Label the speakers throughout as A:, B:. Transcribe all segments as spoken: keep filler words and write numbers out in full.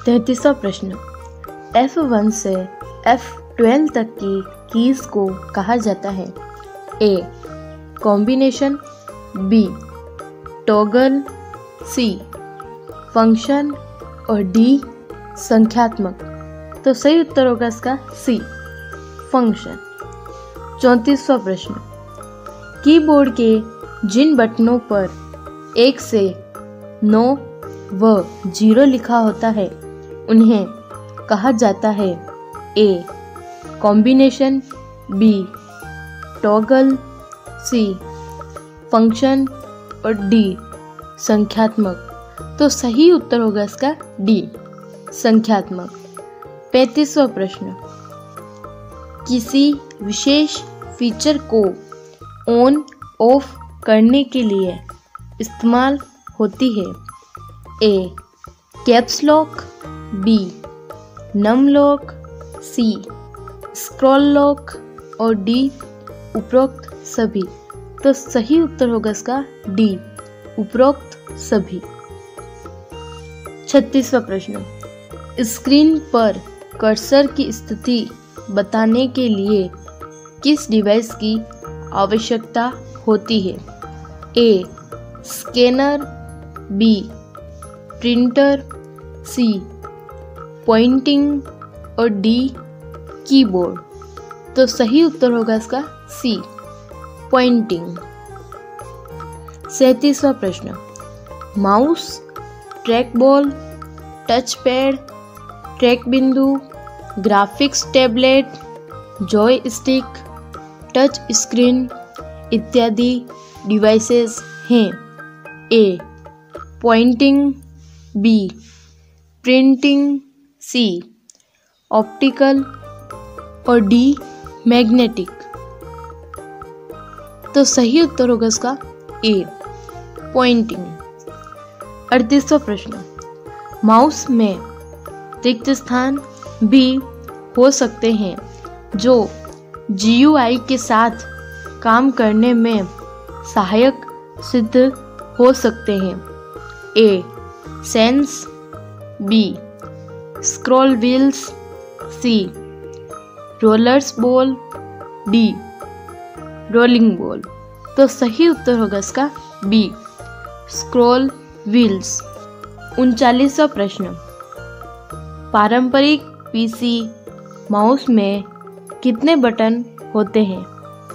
A: तैंतीसवां प्रश्न, F one से F twelve तक की कीज को कहा जाता है? A combination, B toggle, C function और डी संख्यात्मक। तो सही उत्तर होगा इसका सी फंक्शन। चौंतीसवां प्रश्न, कीबोर्ड के जिन बटनों पर एक से नौ व जीरो लिखा होता है उन्हें कहा जाता है? A combination, B toggle, C function और डी संख्यात्मक। तो सही उत्तर होगा इसका डी संख्यात्मक। पैंतीसवां प्रश्न, किसी विशेष फीचर को ऑन ऑफ करने के लिए इस्तेमाल होती है? A caps lock, B num lock, C scroll lock और डी उपरोक्त सभी। तो सही उत्तर होगा इसका डी उपरोक्त सभी। छत्तीसवां प्रश्न, स्क्रीन पर कर्सर की स्थिति बताने के लिए किस डिवाइस की आवश्यकता होती है? A scanner, B printer, C pointing और डी कीबोर्ड। तो सही उत्तर होगा इसका सी पॉइंटिंग। सैंतीसवां प्रश्न, mouse, trackball, touchpad, track बिंदु, graphics tablet, joystick, touch screen इत्यादि डिवाइसेस हैं? A pointing, B printing, C optical और डी मैग्नेटिक। तो सही उत्तर होगा इसका ए पॉइंटिंग। अड़तीसवां प्रश्न, माउस में रिक्त स्थान भी हो सकते हैं जो जी यू आई के साथ काम करने में सहायक सिद्ध हो सकते हैं? A sense, B scroll wheels, C rollers ball, D rolling ball. तो सही उत्तर होगा इसका बी स्क्रॉल व्हील्स। उनचालीसवां प्रश्न, पारंपरिक पीसी माउस में कितने बटन होते हैं?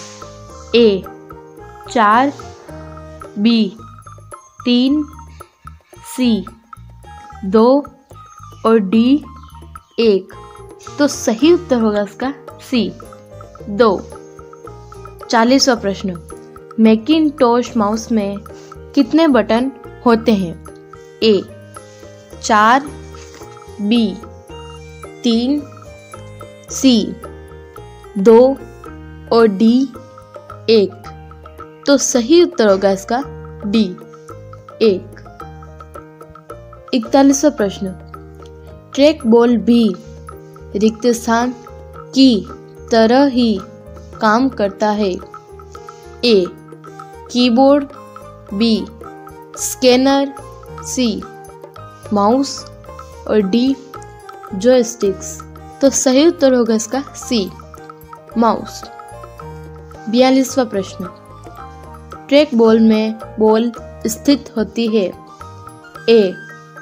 A: ए चार, बी तीन, सी दो और डी एक। तो सही उत्तर होगा इसका सी दो। चालीसवां प्रश्न, मैकिनटॉश माउस में कितने बटन होते हैं? ए चार, बी तीन, सी दो और डी एक। तो सही उत्तर होगा इसका डी एक। इकतालीसवां प्रश्न, ट्रैक बॉल भी रिक्त स्थान की तरह ही काम करता है? A keyboard, B scanner, C mouse और डी जॉयस्टिक्स। तो सही उत्तर होगा इसका सी माउस। बयालीसवां प्रश्न, ट्रैक बॉल में बॉल स्थित होती है? ए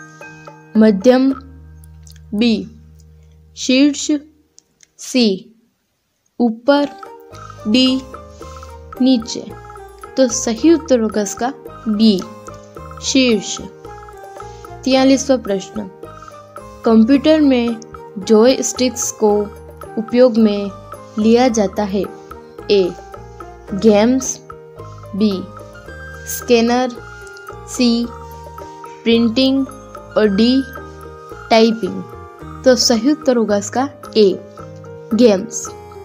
A: मध्यम, बी शीर्ष, सी ऊपर, डी नीचे। तो सही उत्तर होगा इसका बी शीर्ष। तियालीसवां प्रश्न, कंप्यूटर में जॉय स्टिक्स को उपयोग में लिया जाता है? A games, B scanner, C printing और डी टाइपिंग। तो सही उत्तर होगा इसका ए गेम्स।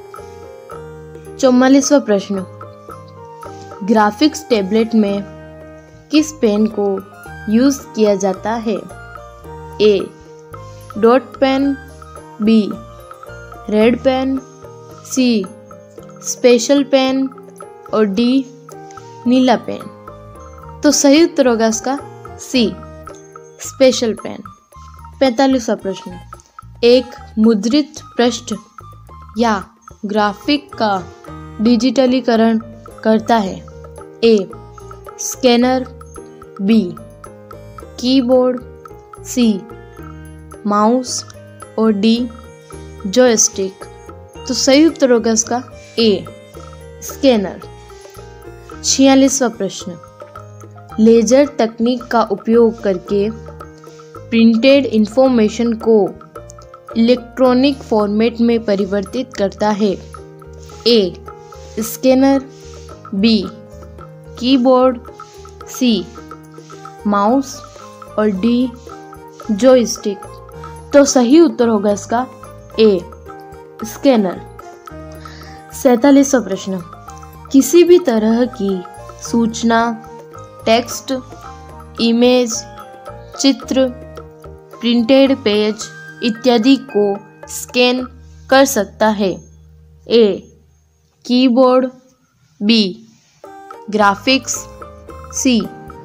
A: चौवालीसवां प्रश्न, ग्राफिक्स टैबलेट में किस पेन को यूज किया जाता है? A dot pen, B red pen, C special pen और डी नीला पेन। तो सही उत्तर होगा इसका सी स्पेशल पेन। पैंतालीसवां प्रश्न, एक मुद्रित पृष्ठ या ग्राफिक का डिजिटलीकरण करता है? A scanner, B keyboard, C mouse और डी जॉयस्टिक। तो सही उत्तर होगा इसका ए स्कैनर। छियालीसवां प्रश्न, लेजर तकनीक का उपयोग करके प्रिंटेड इंफॉर्मेशन को इलेक्ट्रॉनिक फॉर्मेट में परिवर्तित करता है? A scanner, B keyboard, C mouse और डी जॉयस्टिक। तो सही उत्तर होगा इसका ए स्कैनर। सैंतालीसवां प्रश्न, किसी भी तरह की सूचना, टेक्स्ट, इमेज, चित्र, प्रिंटेड पेज इत्यादि को स्कैन कर सकता है? A keyboard, B graphics, C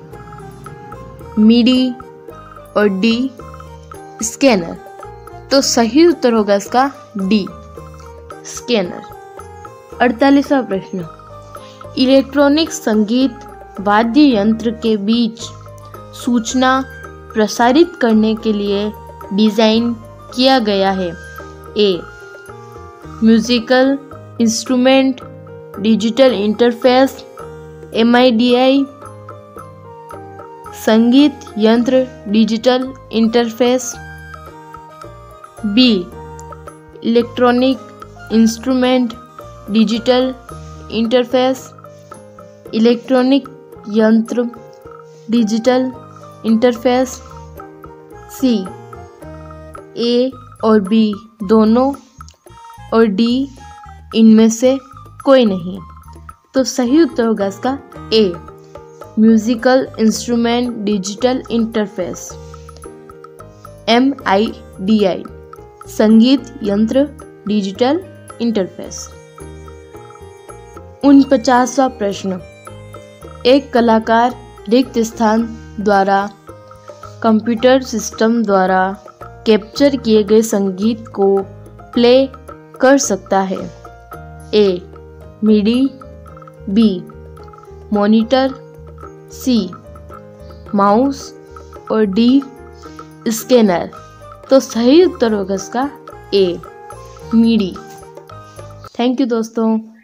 A: MIDI और डी स्कैनर। तो सही उत्तर होगा इसका डी स्कैनर। अड़तालीसवां प्रश्न, इलेक्ट्रॉनिक संगीत वाद्य यंत्र के बीच सूचना प्रसारित करने के लिए डिज़ाइन किया गया है? A musical instrument digital interface M I D I, संगीत यंत्र digital interface, B electronic instrument digital interface electronic यंत्र डिजिटल इंटरफेस, सी ए और बी दोनों और डी इनमें से कोई नहीं। तो सही उत्तर होगा इसका A musical instrument digital interface M I D I, संगीत यंत्र डिजिटल इंटरफेस। उनपचासवां प्रश्न, एक कलाकार रिक्त स्थान द्वारा कंप्यूटर सिस्टम द्वारा कैप्चर किए गए संगीत को प्ले कर सकता है? A MIDI, B monitor, C mouse और डी स्कैनर। तो सही उत्तर होगा इसका ए मिडी। थैंक यू दोस्तों।